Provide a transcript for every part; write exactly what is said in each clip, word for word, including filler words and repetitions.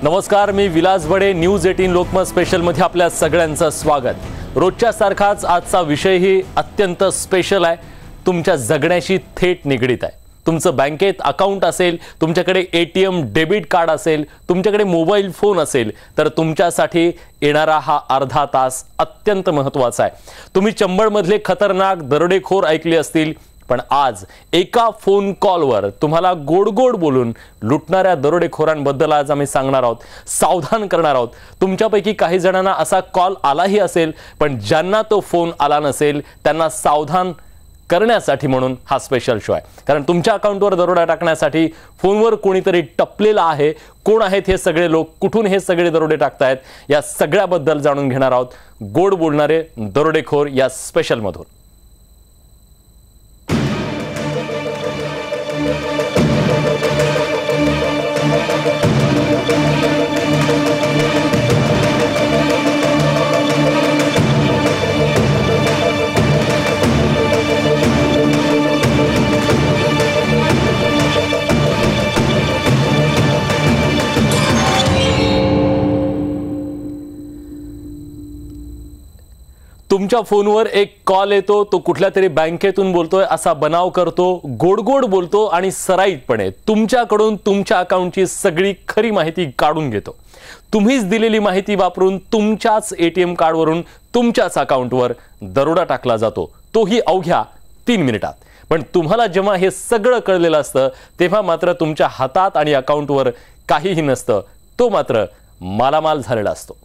नमस्कार, मी विलास बडे. न्यूज अठरा लोकमत स्पेशल मध्ये आपल्या सगळ्यांचं स्वागत. रोजच्या सारखाच आजचा विषयही अत्यंत स्पेशल आहे. तुमच्या जगण्याशी थेट निगडित आहे. तुमचं बँकेत अकाउंट असेल, तुमच्याकडे एटीएम डेबिट कार्ड असेल, तुमच्याकडे मोबाईल फोन असेल तर तुमच्यासाठी येणारा हा अर्धा तास अत्यंत महत्त्वाचा आहे. तुम्ही चंबळमधले खतरनाक दरोडेखोर ऐकले असतील, पण आज एका फोन कॉलवर तुम्हाला गोड गोड बोलून लुटणाऱ्या दरोडेखोरांबद्दल आज आम्ही सांगणार आहोत, सावधान करणार आहोत. तुमच्यापैकी काही जणांना असा कॉल आलाही असेल, पण ज्यांना तो फोन आला नसेल त्यांना सावधान करण्यासाठी म्हणून हा स्पेशल शो आहे. कारण तुमच्या अकाउंटवर दरोडा टाकण्यासाठी फोनवर कोणीतरी टपलेला आहे. कोण आहेत हे सगळे लोक, कुठून हे सगळे दरोडे टाकतायत, या सगळ्याबद्दल जाणून घेणार आहोत गोड बोलणारे दरोडेखोर या स्पेशल मधून. तुमच्या फोनवर एक कॉल येतो, तो कुठल्या तरी बँकेतून बोलतोय असा बनाव करतो, गोड गोड बोलतो आणि सराईतपणे तुमच्याकडून तुमच्या अकाउंटची सगळी खरी माहिती काढून घेतो. तुम्हीच दिलेली माहिती वापरून तुमच्याच एटीएम कार्डवरून तुमच्याच अकाउंटवर दरोडा टाकला जातो, तोही अवघ्या तीन मिनिटात. पण तुम्हाला जेव्हा हे सगळं कळलेलं असतं तेव्हा मात्र तुमच्या हातात आणि अकाउंटवर काहीही नसतं. तो मात्र मालामाल झालेला असतो.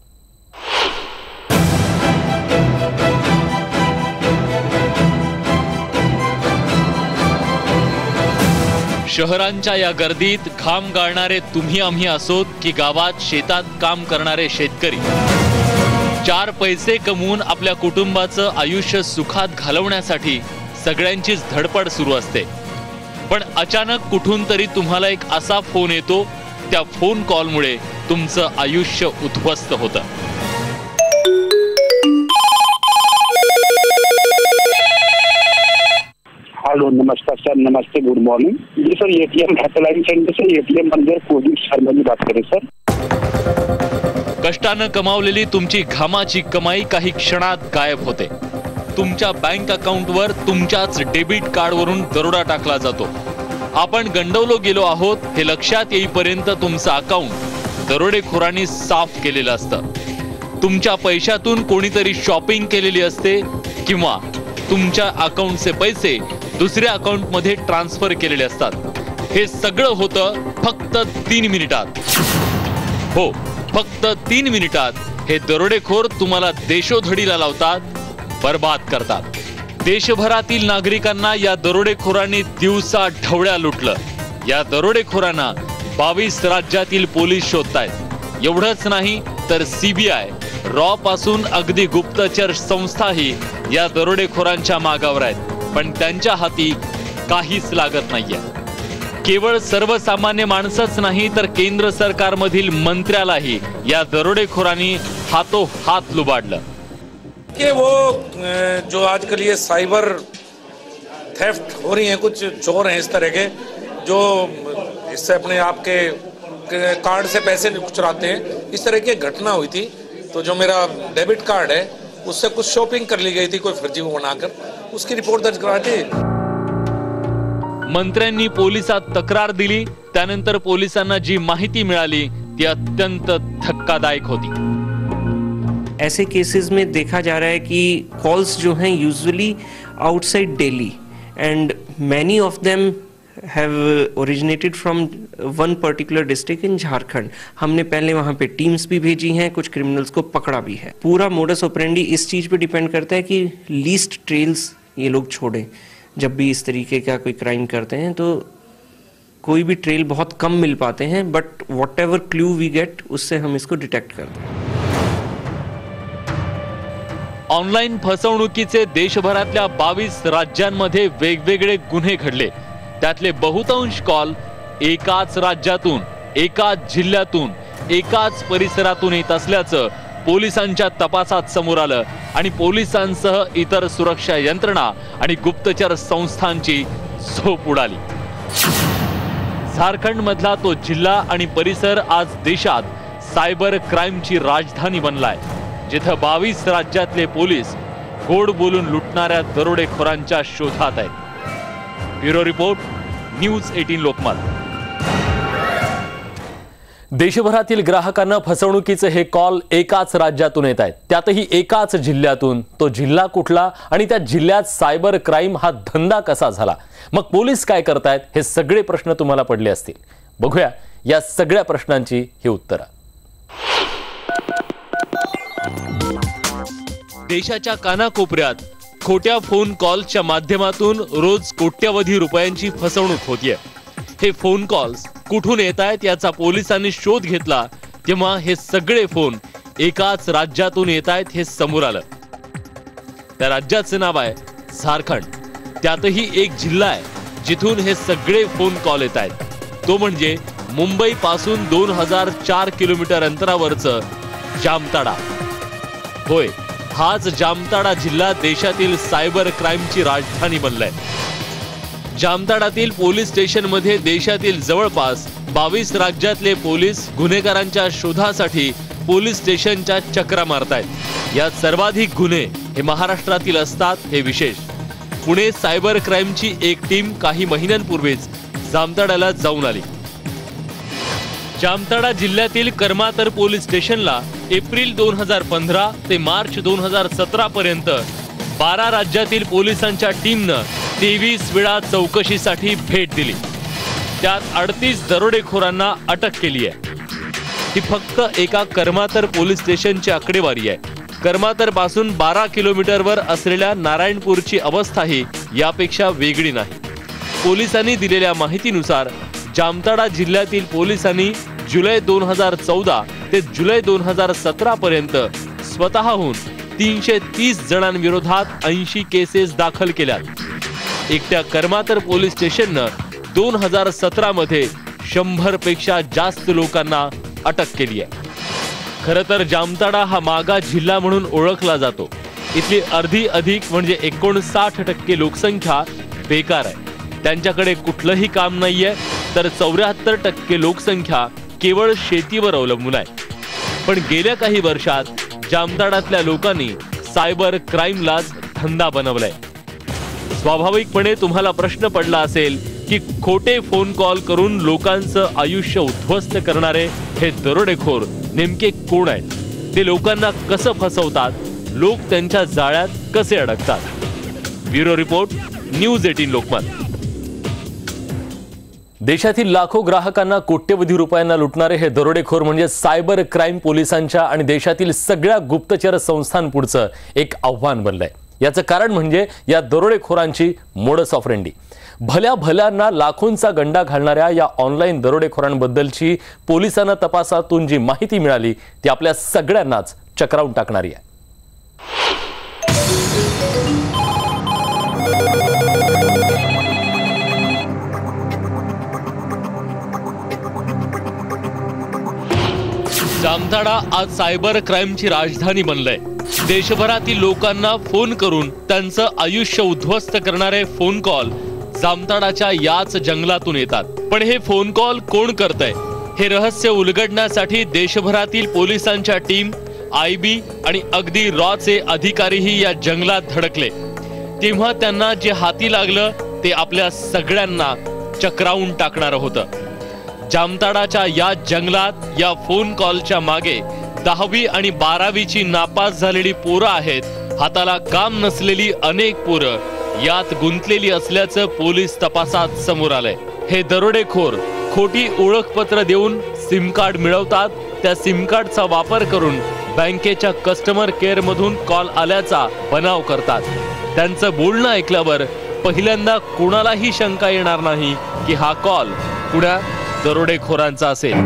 शहरांच्या या गर्दीत घाम गाळणारे तुम्ही आम्ही असोत की गावात शेतात काम करणारे शेतकरी, चार पैसे कमवून आपल्या कुटुंबाचं आयुष्य सुखात घालवण्यासाठी सगळ्यांचीच धडपड सुरू असते. पण अचानक कुठून तरी तुम्हाला एक असा फोन येतो, त्या फोन कॉलमुळे तुमचं आयुष्य उद्ध्वस्त होतं. हेलो, नमस्कार सर. नमस्ते, गुड मॉर्निंग. जी सर, एटीएम हेल्पलाइन सेंटर से एटीएम मैनेजर कुलदीप शर्मा जी बात करें सर. कष्टानं कमावलेली तुमची घामाची कमाई काही क्षणात गायब होते. तुमच्या बँक अकाउंटवर तुमच्याच डेबिट कार्डवरून दरोडा टाकला जातो. आपण गंडवलो गेलो आहोत हे लक्षात येईपर्यंत तुमचं अकाउंट दरोडेखोरांनी साफ केलेलं असतं. तुमच्या पैशातून कोणीतरी शॉपिंग केलेली असते किंवा तुमच्या अकाउंटचे पैसे दुसऱ्या अकाउंट मध्ये ट्रान्सफर केलेले असतात. हे सगळं होतं फक्त तीन मिनिटात. हो, फक्त तीन मिनिटात हे दरोडेखोर तुम्हाला देशोधडीला लावतात, बर्बाद करतात. देशभरातील नागरिकांना या दरोडेखोरांनी दिवसा ढवळ्या लुटलं. या दरोडेखोरांना बावीस राज्यातील पोलीस शोधतायत. एवढंच नाही तर सीबीआय, रॉ पासून अगदी गुप्तचर संस्थाही या दरोडेखोरांच्या मागावर आहेत. पण त्यांच्या हाती काहीच लागत नाहीये. केवळ सर्वसामान्य माणसंच नाही तर केंद्र सरकारमधील मंत्र्यालाही या दरोडेखोरांनी हातो हात लुबाडलं. कि वो जो आजकल ये साइबर थेफ्ट हो रही है, कुछ चोर हैं इस तरह के जो इससे अपने आपके कार्ड से पैसे चुराते हैं. इस तरह की घटना हुई थी. तो जो मेरा डेबिट कार्ड है उससे कुछ शॉपिंग कर ली गई थी कोई फर्जी बनाकर, उसकी रिपोर्ट दर्ज करा दी. मंत्र्यांनी पोलिसात तक्रार दिली. त्यानंतर पोलिसांना जी माहिती मिळाली ती अत्यंत धक्कादायक होती. ऐसे केसेस में देखा जा रहा है कि कॉल्स जो हैं usually outside Delhi and many of them have originated from one particular district in Jharkhand. हमने पहले वहाँ पे टीम्स भी भेजी हैं, कुछ क्रिमिनल्स को पकड़ा भी है. पूरा मोडस ऑपरेंडी इस चीज़ पे डिपेंड करता है कि लीस्ट ट्रेल्स ये लोग छोड़ें. जब भी इस तरीके का कोई क्राइम करते हैं तो कोई भी ट्रेल बहुत कम मिल पाते हैं, but whatever clue we get उससे हम इसको डिटेक्ट करते हैं. ऑनलाईन फसवणुकीचे देशभरातल्या बावीस राज्यांमध्ये वेगवेगळे गुन्हे घडले. त्यातले बहुतांश कॉल एकाच राज्यातून, एकाच जिल्ह्यातून, एकाच परिसरातून येत असल्याचं पोलिसांच्या तपासात समोर आलं आणि पोलिसांसह इतर सुरक्षा यंत्रणा आणि गुप्तचर संस्थांची झोप उडाली. झारखंड मधला तो जिल्हा आणि परिसर आज देशात सायबर क्राईमची राजधानी बनलाय, जिथं बावीस राज्यातले पोलीस गोड बोलून लुटणाऱ्या दरोडेखोरांच्या शोधात आहेत. ब्युरो रिपोर्ट, न्यूज अठरा लोकमत. देशभरातील ग्राहकांना फसवणुकीचे हे कॉल एकाच राज्यातून येत आहेत, त्यातही एकाच जिल्ह्यातून. तो जिल्हा कुठला आणि त्या जिल्ह्यात सायबर क्राईम हा धंदा कसा झाला, मग पोलीस काय करतायत, हे सगळे प्रश्न तुम्हाला पडले असतील. बघूया या सगळ्या प्रश्नांची ही उत्तरं. देशाच्या कानाकोपऱ्यात खोट्या फोन कॉल्सच्या माध्यमातून रोज कोट्यवधी रुपयांची फसवणूक होतीये. हे फोन कॉल्स कुठून येत आहेत याचा पोलिसांनी शोध घेतला तेव्हा हे सगळे फोन एकाच राज्यातून येत आहेत हे समोर आलं. त्या राज्याचं नाव आहे झारखंड. त्यातही एक जिल्हा आहे जिथून हे सगळे फोन कॉल येत आहेत, तो म्हणजे मुंबई पासून दोन हजार चार किलोमीटर अंतरावरचं जामताडा. होय, हाच जामताडा जिल्हा देशातील सायबर क्राईमची राजधानी बनलाय. जामताडातील पोलीस स्टेशनमध्ये देशातील जवळपास बावीस राज्यातले पोलीस गुन्हेगारांच्या शोधासाठी पोलीस स्टेशनच्या चक्रा मारतायत. यात सर्वाधिक गुन्हे हे महाराष्ट्रातील असतात हे विशेष. पुणे सायबर क्राईमची एक टीम काही महिन्यांपूर्वीच जामताड्याला जाऊन आली. जामताडा जिल्ह्यातील करमातर पोलीस स्टेशनला एप्रिल दोन हजार पंधरा ते मार्च दोन हजार सतरा पर्यंत बारा राज्यातील पोलिसांच्या टीमनं तेवीस वेळा चौकशीसाठी भेट दिली. त्यात अडतीस दरोडेखोरांना अटक केली आहे. ही फक्त एका करमातर पोलीस स्टेशनची आकडेवारी आहे. करमातर पासून बारा किलोमीटरवर असलेल्या नारायणपूरची अवस्थाही यापेक्षा वेगळी नाही. पोलिसांनी दिलेल्या माहितीनुसार जामताडा जिल्ह्यातील पोलिसांनी जुलै दोन हजार चौदा ते जुलै दोन हजार सतरा पर्यंत स्वतःहून तीनशे तीस जणांविरोधात ऐंशी केसेस दाखल केल्यात. एकट्या करमातर पोलीस स्टेशननं दोन हजार सतरा मध्ये शंभर पेक्षा जास्त लोकांना अटक केली आहे. खरं तर जामताडा हा मागा जिल्हा म्हणून ओळखला जातो. इथली अर्धी अधिक म्हणजे एकोणसाठ टक्के लोकसंख्या बेकार आहे. त्यांच्याकडे कुठलंही काम नाहीये, तर चौऱ्याहत्तर टक्के लोकसंख्या केवळ शेतीवर अवलंबून आहे. पण गेल्या काही वर्षात जामताडातल्या लोकांनी सायबर क्राईमलाच धंदा बनवलाय. स्वाभाविकपणे तुम्हाला प्रश्न पडला असेल की खोटे फोन कॉल करून लोकांचं आयुष्य उद्ध्वस्त करणारे हे दरोडेखोर नेमके कोण आहेत, ते लोकांना कसं फसवतात, लोक त्यांच्या जाळ्यात कसे अडकतात. ब्युरो रिपोर्ट, न्यूज अठरा लोकमत. देशातील लाखो ग्राहकांना कोट्यवधी रुपयांना लुटणारे हे दरोडेखोर म्हणजे सायबर क्राईम पोलिसांच्या आणि देशातील सगळ्या गुप्तचर संस्थांपुढचं एक आव्हान बनलंय. याचं कारण म्हणजे या दरोडेखोरांची मोडस ऑपरेंडी. भल्या भल्यांना लाखोंचा गंडा घालणाऱ्या या ऑनलाईन दरोडेखोरांबद्दलची पोलिसांना तपासातून जी माहिती मिळाली ती आपल्या सगळ्यांनाच चक्रावून टाकणारी आहे. जामताडा आज सायबर क्राईमची राजधानी बनलंय. देशभरातील लोकांना फोन करून त्यांचं आयुष्य उद्ध्वस्त करणारे फोन कॉल जामताडाच्या याच जंगलातून येतात. पण हे फोन कॉल कोण करतंय हे रहस्य उलगडण्यासाठी देशभरातील पोलिसांच्या टीम, आय बी आणि अगदी रॉचे अधिकारीही या जंगलात धडकले. तेव्हा त्यांना जे हाती लागलं ते आपल्या सगळ्यांना चक्रावून टाकणारं होतं. जामताडाच्या या जंगलात या फोन कॉलच्या मागे दहावी आणि बारावीची नापास झालेली पोरं आहेत. हाताला काम नसलेली अनेक पोरं यात गुंतलेली असल्याचं पोलीस तपासात समोर आलंय. हे दरोडेखोर खोटी ओळखपत्र देऊन सिम कार्ड मिळवतात. त्या सिम कार्डचा वापर करून बँकेच्या कस्टमर केअर मधून कॉल आल्याचा बनाव करतात. त्यांचं बोलणं ऐकल्यावर पहिल्यांदा कोणालाही शंका येणार नाही की हा कॉल कुणा दरोडेखोरांचा असेल.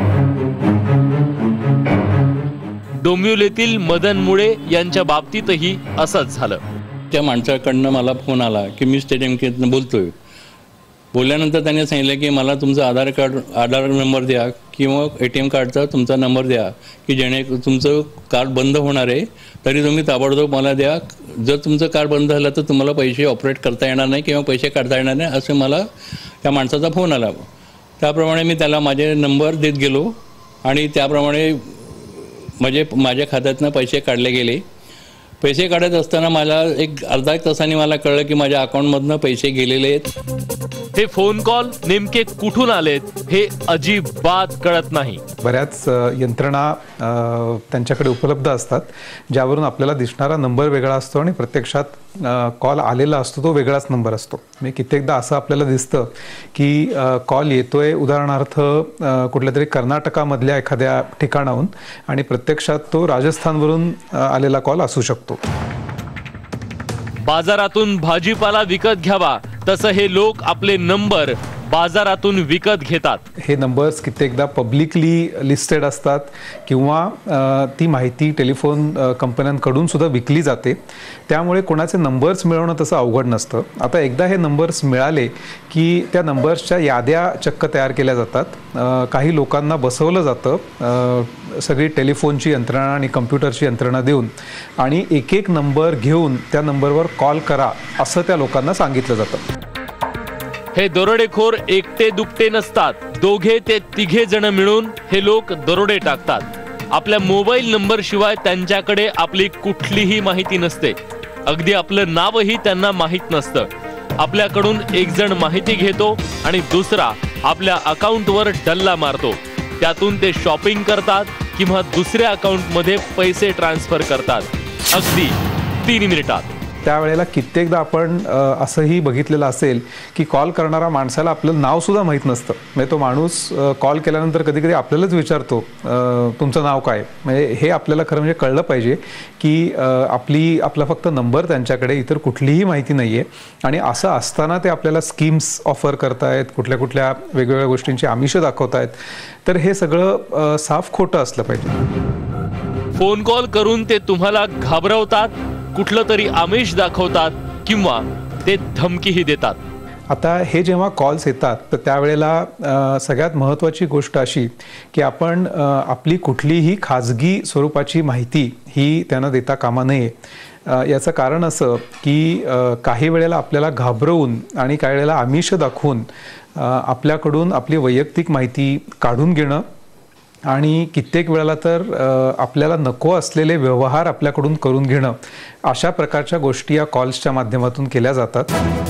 डोंबिवलीतील मदन मुळे यांच्या बाबतीतही असंच झालं. त्या माणसाकडनं मला फोन आला की मी स्टेट बँकेतनं बोलतोय. बोलल्यानंतर त्याने सांगितलं की मला तुमचं आधार कार्ड आधार नंबर द्या किंवा ए टी एम कार्डचा तुमचा नंबर द्या की जेणे तुमचं कार्ड बंद होणार आहे, तरी तुम्ही ताबडतोब मला द्या. जर तुमचं कार्ड बंद झालं तर तुम्हाला पैसे ऑपरेट करता येणार नाही किंवा पैसे काढता येणार नाही, असं मला त्या माणसाचा फोन आला. त्याप्रमाणे मी त्याला माझे नंबर देत गेलो आणि त्याप्रमाणे म्हणजे माझ्या खात्यातनं पैसे काढले गेले. पैसे काढत असताना मला एक अर्धा एक तासाने मला कळलं की माझ्या अकाउंटमधनं पैसे गेलेले आहेत. हे फोन कॉल नेमके कुठून आलेत हे अजिबात कळत नाही. बऱ्याच यंत्रणा त्यांच्याकडे उपलब्ध असतात ज्यावरून आपल्याला दिसणारा नंबर वेगळा असतो आणि प्रत्यक्षात कॉल आलेला असतो तो वेगळाच नंबर असतो. म्हणजे कित्येकदा असं आपल्याला दिसतं की कॉल येतोय उदाहरणार्थ कुठल्या तरी कर्नाटकामधल्या एखाद्या ठिकाणाहून आणि प्रत्यक्षात तो राजस्थानवरून आलेला कॉल असू शकतो. बाजारातून भाजीपाला विकत घ्यावा तसं हे लोक आपले नंबर बाजारातून विकत घेतात. हे नंबर्स कित्येकदा पब्लिकली लिस्टेड असतात किंवा ती माहिती टेलिफोन कंपन्यांकडून सुद्धा विकली जाते. त्यामुळे कोणाचे नंबर्स मिळवणं तसं अवघड नसतं. आता एकदा हे नंबर्स मिळाले की त्या नंबर्सच्या याद्या चक्क तयार केल्या जातात. काही लोकांना बसवलं जातं सगळी टेलिफोनची यंत्रणा आणि कम्प्युटरची यंत्रणा देऊन आणि एक एक नंबर घेऊन त्या नंबरवर कॉल करा असं त्या लोकांना सांगितलं जातं. हे दरोडेखोर एकटे दुकटे नसतात. दोघे ते तिघे जण मिळून हे लोक दरोडे टाकतात. आपल्या मोबाईल नंबर शिवाय त्यांच्याकडे आपली कुठलीही माहिती नसते. अगदी आपलं नावही त्यांना माहीत नसतं. आपल्याकडून एक जण माहिती घेतो आणि दुसरा आपल्या अकाउंटवर डल्ला मारतो. त्यातून ते शॉपिंग करतात किंवा दुसऱ्या अकाउंटमध्ये पैसे ट्रान्सफर करतात अगदी तीन मिनिटात. त्यावेळेला कित्येकदा आपण असंही बघितलेलं असेल की कॉल करणारा माणसाला आपलं नाव सुद्धा माहीत नसतं. म्हणजे तो माणूस कॉल केल्यानंतर कधी कधी आपल्यालाच विचारतो तुमचं नाव काय. म्हणजे हे आपल्याला खरं म्हणजे कळलं पाहिजे की आपली आपला फक्त नंबर त्यांच्याकडे, इतर कुठलीही माहिती नाही आहे. आणि असं असताना ते आपल्याला स्कीम्स ऑफर करतायत, कुठल्या कुठल्या वेगवेगळ्या गोष्टींची आमिषं दाखवतायत. तर हे सगळं साफ खोटं असलं पाहिजे. फोन कॉल करून ते तुम्हाला घाबरवतात, कुठलं तरी आमिष दाखवतात किंवा ते धमकीही देतात. आता हे जेव्हा कॉल्स येतात तर त्यावेळेला सगळ्यात महत्त्वाची गोष्ट अशी की आपण आपली कुठलीही खाजगी स्वरूपाची माहिती ही त्यांना देता कामा नये. याचं कारण असं की काही वेळेला आपल्याला घाबरवून आणि काही वेळेला आमिष दाखवून आपल्याकडून आपली वैयक्तिक माहिती काढून घेणं आणि कित्येक वेळेला तर आपल्याला नको असलेले व्यवहार आपल्याकडून करून घेणं अशा प्रकारच्या गोष्टी या कॉल्सच्या माध्यमातून केल्या जातात.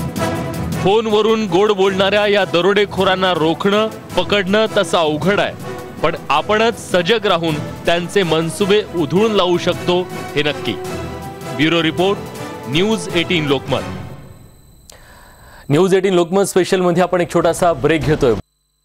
फोनवरून गोड बोलणाऱ्या या दरोडेखोरांना रोखणं पकडणं तसं अवघड आहे. पण आपणच सजग राहून त्यांचे मनसुबे उधळून लावू शकतो हे नक्की. ब्युरो रिपोर्ट, न्यूज अठरा लोकमत. न्यूज अठरा लोकमत स्पेशल मध्ये आपण एक छोटासा ब्रेक घेतोय.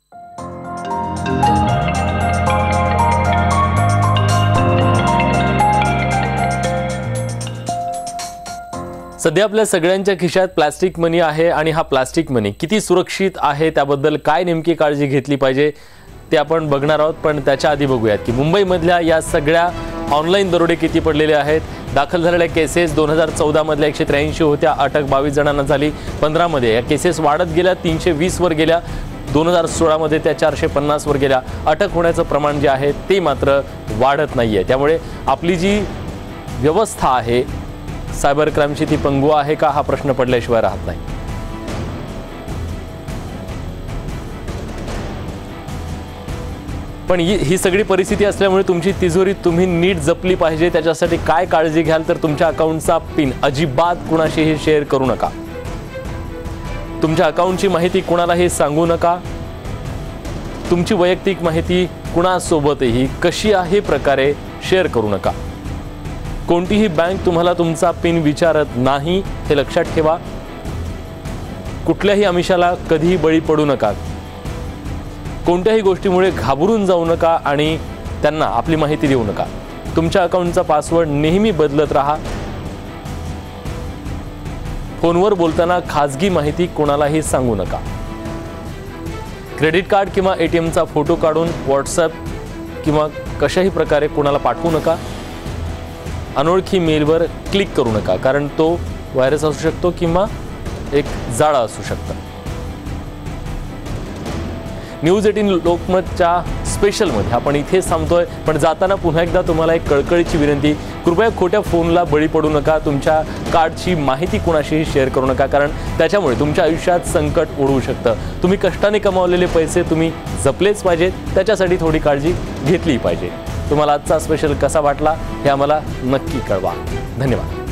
सध्या आपल्या सगळ्यांच्या खिशात प्लास्टिक मनी आहे आणि हा प्लास्टिक मनी किती सुरक्षित आहे त्याबद्दल काय नेमकी काळजी घेतली पाहिजे ते आपण बघणार आहोत. पण त्याच्या आधी बघूयात की मुंबईमधल्या या सगळ्या ऑनलाईन दरोडे किती पडलेले आहेत. दाखल झालेल्या केसेस दोन हजार चौदा मधल्या एकशे त्र्याऐंशी होत्या, अटक बावीस जणांना झाली. पंधरा मध्ये या केसेस वाढत गेल्या, तीनशे वीस वर गेल्या. दोन हजार सोळा मध्ये त्या चारशे पन्नास वर गेल्या. अटक होण्याचं प्रमाण जे आहे ते मात्र वाढत नाहीये. त्यामुळे आपली जी व्यवस्था आहे सायबर क्राईमची ती पंगू आहे का हा प्रश्न पडल्याशिवाय राहत नाही. पण ही सगळी परिस्थिती असल्यामुळे तुमची तिजोरी तुम्ही नीट जपली पाहिजे. त्याच्यासाठी काय काळजी घ्याल तर तुमच्या अकाउंटचा पिन अजिबात कुणाशीही शेअर करू नका. तुमच्या अकाउंटची माहिती कुणालाही सांगू नका. तुमची वैयक्तिक माहिती कुणासोबतही कशाही प्रकारे शेअर करू नका. कोणतीही बँक तुम्हाला तुमचा पिन विचारत नाही हे लक्षात ठेवा. कुठल्याही आमिषाला कधीही बळी पडू नका. कोणत्याही गोष्टीमुळे घाबरून जाऊ नका आणि त्यांना आपली माहिती देऊ नका. तुमच्या अकाउंटचा पासवर्ड नेहमी बदलत राहा. फोनवर बोलताना खाजगी माहिती कोणालाही सांगू नका. क्रेडिट कार्ड किंवा एटीएमचा फोटो काढून व्हॉट्सअप किंवा कशाही प्रकारे कोणाला पाठवू नका. अनोळखी मेलवर क्लिक करू नका, कारण तो व्हायरस असू शकतो किंवा एक जाळं असू शकतं. न्यूज अठरा लोकमतच्या स्पेशलमध्ये आपण इथेच थांबतोय. पण जाताना पुन्हा एकदा तुम्हाला एक कळकळीची विनंती, कृपया खोट्या फोनला बळी पडू नका. तुमच्या कार्डची माहिती कुणाशीही शेअर करू नका, कारण त्याच्यामुळे तुमच्या आयुष्यात संकट ओढवू शकतं. तुम्ही कष्टाने कमावलेले पैसे तुम्ही जपलेच पाहिजेत, त्याच्यासाठी थोडी काळजी घेतली पाहिजे. तुम्हाला आजचा स्पेशल कसा वाटला हे आम्हाला नक्की कळवा. धन्यवाद.